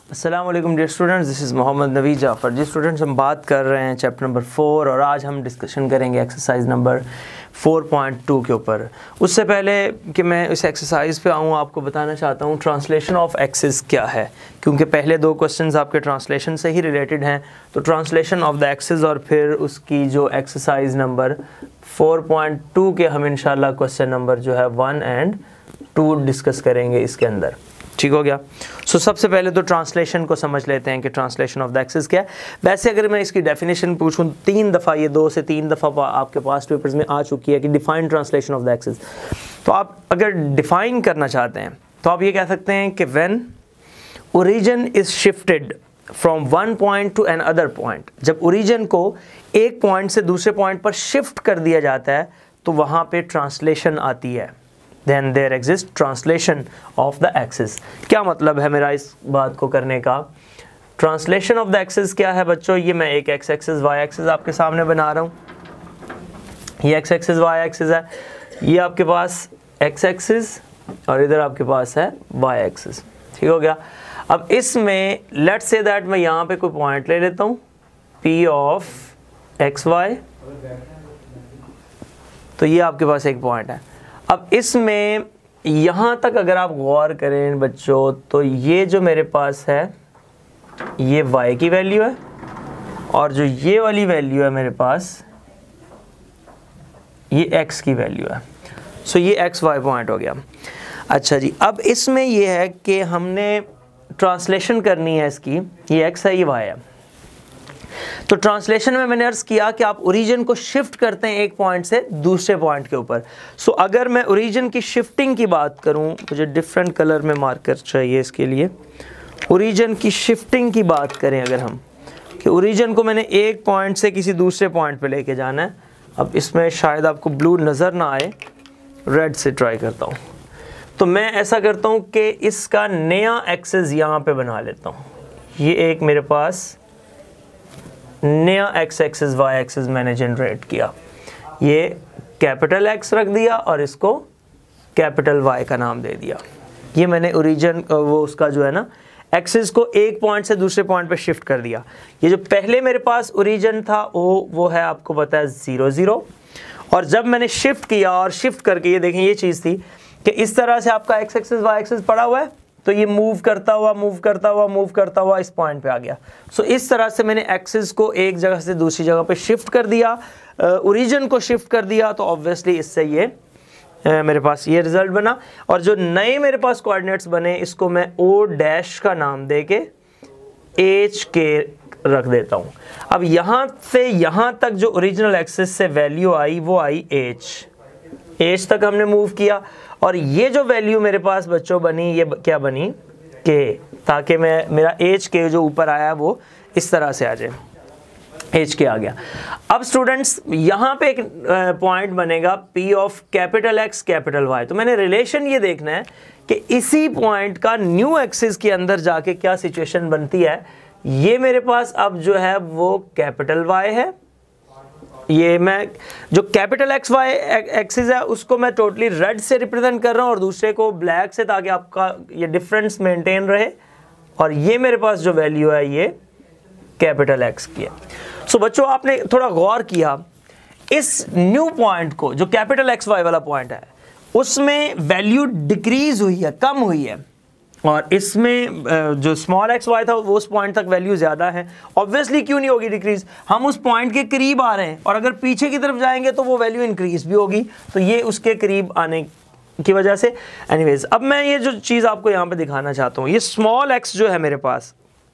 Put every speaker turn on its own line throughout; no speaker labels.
अस्सलाम वालेकुम dear students, this is Mohammad Naveed Jafar. जी स्टूडेंट्स, हम बात कर रहे हैं चैप्टर नंबर 4 और आज हम डिस्कशन करेंगे एक्सरसाइज नंबर 4.2 के ऊपर। उससे पहले कि मैं इस एक्सरसाइज पे आऊँ, आपको बताना चाहता हूँ ट्रांसलेशन ऑफ एक्सिस क्या है, क्योंकि पहले दो क्वेश्चंस आपके ट्रांसलेशन से ही रिलेटेड हैं। तो ट्रांसलेशन ऑफ द एक्सिस और फिर उसकी जो एक्सरसाइज नंबर 4.2 के हम इंशाल्लाह क्वेश्चन नंबर जो है 1 और 2 डिस्कस करेंगे इसके अंदर। ठीक हो गया। सबसे पहले तो ट्रांसलेशन को समझ लेते हैं कि ट्रांसलेशन ऑफ द एक्सिस क्या है। वैसे अगर मैं इसकी डेफिनेशन पूछूं 3 दफ़ा, ये 2 से 3 दफ़ा आपके पास पेपर्स में आ चुकी है कि define translation of the axis. तो आप अगर डिफाइन करना चाहते हैं तो आप ये कह सकते हैं कि when origin is shifted from one point to another point, जब ओरिजिन को एक पॉइंट से दूसरे पॉइंट पर शिफ्ट कर दिया जाता है तो वहाँ पे ट्रांसलेशन आती है। Then there exists translation of the axis। क्या मतलब है मेरा इस बात को करने का? ट्रांसलेशन ऑफ द एक्सिस क्या है बच्चों? ये मैं एक एक्स एक्सिस वाई एक्सिस आपके सामने बना रहा हूँ। ये एक्स एक्सिस वाई एक्सिस है, ये आपके पास एक्स एक्सिस और इधर आपके पास है वाई एक्सिस। ठीक हो गया। अब इसमें लेट्स से दैट मैं यहाँ पे कोई पॉइंट ले लेता हूँ P ऑफ एक्स वाई, तो ये आपके पास एक पॉइंट है। अब इसमें यहाँ तक अगर आप गौर करें बच्चों, तो ये जो मेरे पास है ये y की वैल्यू है और जो ये वाली वैल्यू है मेरे पास ये x की वैल्यू है। ये x y पॉइंट हो गया। अच्छा जी, अब इसमें ये है कि हमने ट्रांसलेशन करनी है इसकी, ये x है ये y है। तो ट्रांसलेशन में मैंने अर्ज किया कि आप ओरिजिन को शिफ्ट करते हैं एक पॉइंट से दूसरे पॉइंट के ऊपर। अगर मैं ओरिजिन की शिफ्टिंग की बात करूं, मुझे डिफरेंट कलर में मार्कर चाहिए इसके लिए। ओरिजिन की शिफ्टिंग की बात करें अगर हम, कि ओरिजिन को मैंने एक पॉइंट से किसी दूसरे पॉइंट पे लेके जाना है। अब इसमें शायद आपको ब्लू नज़र ना आए, रेड से ट्राई करता हूँ। तो मैं ऐसा करता हूँ कि इसका नया एक्सिस यहाँ पे बना लेता हूँ। ये एक मेरे पास नया एक्स एक्सिस वाई एक्सिस मैंने जनरेट किया, ये कैपिटल एक्स रख दिया और इसको कैपिटल वाई का नाम दे दिया। ये मैंने ओरिजिन वो उसका जो है ना एक्सिस को एक पॉइंट से दूसरे पॉइंट पे शिफ्ट कर दिया। ये जो पहले मेरे पास ओरिजिन था वो है आपको पता है 0 0, और जब मैंने शिफ्ट किया और शिफ्ट करके ये देखें ये चीज़ थी कि इस तरह से आपका एक्स एक्सिस वाई एक्सिस पड़ा हुआ है, तो ये मूव करता हुआ इस पॉइंट पे आ गया। इस तरह से मैंने एक्सिस को एक जगह से दूसरी जगह पे शिफ्ट कर दिया, ओरिजिन को शिफ्ट कर दिया। तो ऑब्वियसली इससे ये मेरे पास ये रिजल्ट बना। और जो नए मेरे पास कोऑर्डिनेट्स बने, इसको मैं ओ डैश का नाम दे के एच के रख देता हूँ। अब यहाँ से यहाँ तक जो ओरिजिनल एक्सिस से वैल्यू आई वो आई एच तक हमने मूव किया, और ये जो वैल्यू मेरे पास बच्चों बनी ये क्या बनी के, ताकि मैं मेरा एच के जो ऊपर आया वो इस तरह से आ जाए, एच के आ गया। अब स्टूडेंट्स यहाँ पे एक पॉइंट बनेगा P of capital X capital Y. तो मैंने रिलेशन ये देखना है कि इसी पॉइंट का न्यू एक्सिस के अंदर जाके क्या सिचुएशन बनती है। ये मेरे पास अब जो है वो कैपिटल वाई है, ये मैं जो कैपिटल एक्स वाई एक्सिस है उसको मैं टोटली रेड से रिप्रेजेंट कर रहा हूँ और दूसरे को ब्लैक से, ताकि आपका ये डिफरेंस मेंटेन रहे। और ये मेरे पास जो वैल्यू है ये कैपिटल एक्स की है। बच्चों आपने थोड़ा गौर किया, इस न्यू पॉइंट को जो कैपिटल एक्स वाई वाला पॉइंट है उसमें वैल्यू डिक्रीज हुई है, कम हुई है, और इसमें जो स्मॉल एक्स वाई था वो उस पॉइंट तक वैल्यू ज़्यादा है। ऑब्वियसली क्यों नहीं होगी डिक्रीज, हम उस पॉइंट के करीब आ रहे हैं, और अगर पीछे की तरफ जाएंगे तो वो वैल्यू इंक्रीज भी होगी। तो ये उसके करीब आने की वजह से। एनीवेज, अब मैं ये जो चीज़ आपको यहाँ पे दिखाना चाहता हूँ, ये स्मॉल एक्स जो है मेरे पास,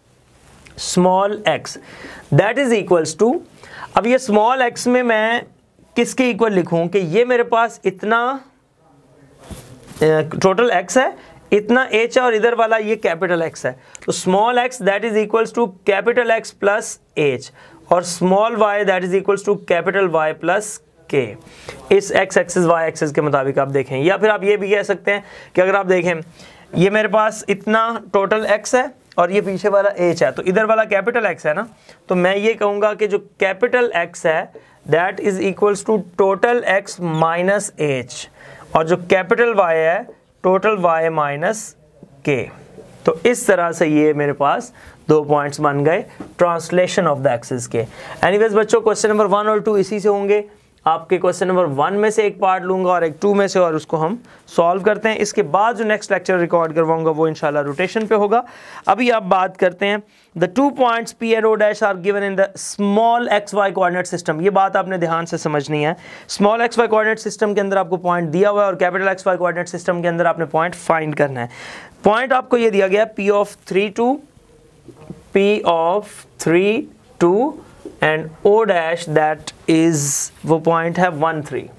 small X that is equals to, अब ये स्मॉल एक्स में मैं किसके इक्वल लिखूँ कि ये मेरे पास इतना टोटल एक्स है, इतना एच है, और इधर वाला ये कैपिटल एक्स है। तो small X that is equals to capital X plus H, और small Y that is equals to capital Y plus K. इस एक्स एक्सिस वाई एक्सिस के मुताबिक आप देखें, या फिर आप ये भी कह सकते हैं कि अगर आप देखें ये मेरे पास इतना टोटल एक्स है और ये पीछे वाला एच है, तो इधर वाला कैपिटल एक्स है ना, तो मैं ये कहूँगा कि जो कैपिटल एक्स है that is equals to total X minus H, और जो कैपिटल वाई है टोटल y माइनस के। तो इस तरह से ये मेरे पास 2 पॉइंट्स बन गए ट्रांसलेशन ऑफ द एक्सिस के। एनीवेज बच्चों, क्वेश्चन नंबर 1 और 2 इसी से होंगे। आपके क्वेश्चन नंबर 1 में से एक पार्ट लूंगा और एक 2 में से, और उसको हम सॉल्व करते हैं। इसके बाद जो नेक्स्ट लेक्चर रिकॉर्ड करवाऊंगा वो इंशाल्लाह रोटेशन पे होगा। अभी आप बात करते हैं the 2 points P and O dash are given in the small XY coordinate system. ये बात आपने ध्यान से समझनी है। स्मॉल XY कोऑर्डिनेट सिस्टम के अंदर आपको पॉइंट दिया हुआ है और कैपिटल XY कोऑर्डिनेट सिस्टम के अंदर आपने पॉइंट फाइंड करना है। पॉइंट आपको ये दिया गया P of 3 2 and O dash that is, वो पॉइंट है 1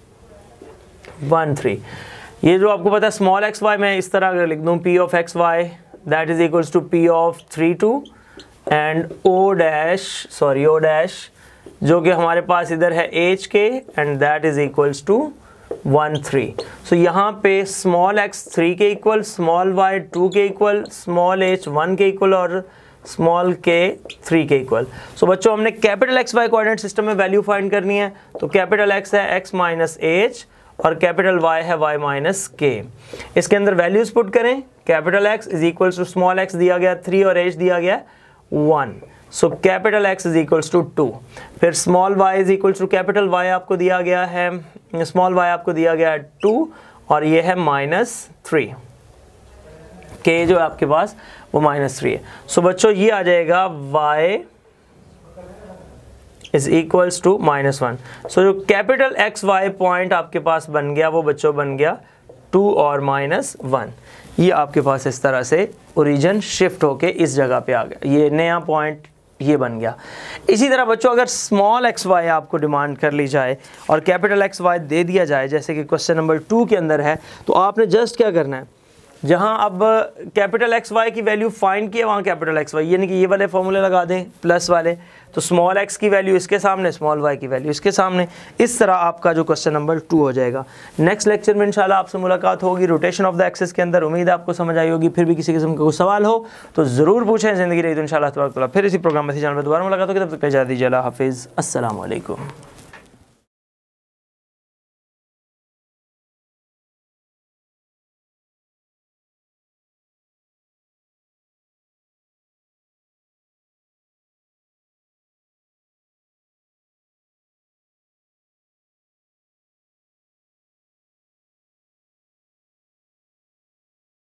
3। ये जो आपको पता है स्मॉल XY, मैं इस तरह अगर लिख दूं P of XY that is equals to P of 3 2 and O dash जो कि हमारे पास इधर है H के and that is equals to 1 3। So यहाँ पे स्मॉल x 3 के इक्वल, स्मॉल y 2 के इक्वल, स्मॉल h 1 के इक्वल और स्मॉल k 3 के इक्वल। सो बच्चों, हमने कैपिटल XY कोऑर्डिनेट सिस्टम में वैल्यू फाइंड करनी है। तो कैपिटल X है x माइनस h और कैपिटल Y है y माइनस k। इसके अंदर वैल्यूज पुट करें। Capital X is equals to small x दिया गया 3 और h दिया गया 1। So capital X is equals to 2। फिर small y is equals to capital Y आपको दिया गया है, स्मॉल y आपको दिया गया है 2 और ये है माइनस 3। k जो है आपके पास वो माइनस 3 है। सो बच्चों, ये आ जाएगा y is equals to minus 1। So जो कैपिटल XY पॉइंट आपके पास बन गया वो बच्चों बन गया 2 और माइनस 1। ये आपके पास इस तरह से ओरिजिन शिफ्ट होके इस जगह पे आ गया, ये नया पॉइंट ये बन गया। इसी तरह बच्चों, अगर स्मॉल XY आपको डिमांड कर ली जाए और कैपिटल XY दे दिया जाए, जैसे कि क्वेश्चन नंबर 2 के अंदर है, तो आपने जस्ट क्या करना है, जहां अब कैपिटल XY की वैल्यू फाइंड की है वहाँ कैपिटल XY यानी कि ये वाले फॉर्मूले लगा दें प्लस वाले, तो स्मॉल x की वैल्यू इसके सामने, स्मॉल y की वैल्यू इसके सामने। इस तरह आपका जो क्वेश्चन नंबर 2 हो जाएगा। नेक्स्ट लेक्चर में इंशाल्लाह आपसे मुलाकात होगी रोटेशन ऑफ द एक्सिस के अंदर। उम्मीद है आपको समझ आई होगी। फिर भी किसी किस्म का कोई सवाल हो तो ज़रूर पूछें। ज़िंदगी रही तो इंशाल्लाह तबारक व तआला फिर इसी प्रोग्राम में दोबारा मुलाकात होगी। तब तक इजाज़त दीजिए। अल्लाह हाफिज़। अस्सलाम वालेकुम।